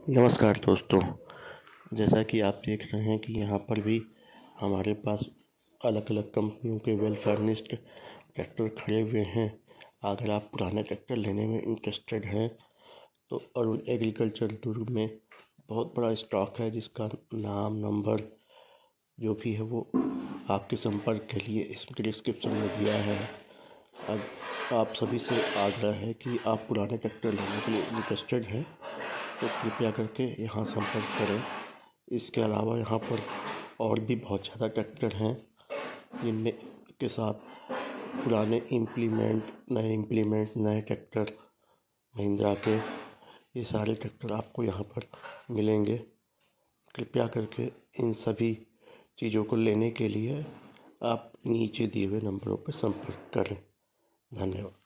नमस्कार दोस्तों। जैसा कि आप देख रहे हैं कि यहाँ पर भी हमारे पास अलग अलग कंपनियों के वेल फर्निश्ड ट्रैक्टर खड़े हुए हैं। अगर आप पुराने ट्रैक्टर लेने में इंटरेस्टेड हैं तो अरुण एग्रीकल्चर दुर्ग में बहुत बड़ा स्टॉक है, जिसका नाम नंबर जो भी है वो आपके संपर्क के लिए इसमें डिस्क्रिप्शन में दिया है। अब आप सभी से आग्रह है कि आप पुराने ट्रैक्टर लेने के लिए इंटरेस्टेड हैं तो कृपया करके यहाँ संपर्क करें। इसके अलावा यहाँ पर और भी बहुत ज़्यादा ट्रैक्टर हैं, जिनमें के साथ पुराने नए ट्रैक्टर महिंद्रा के, ये सारे ट्रैक्टर आपको यहाँ पर मिलेंगे। कृपया करके इन सभी चीज़ों को लेने के लिए आप नीचे दिए हुए नंबरों पर संपर्क करें। धन्यवाद।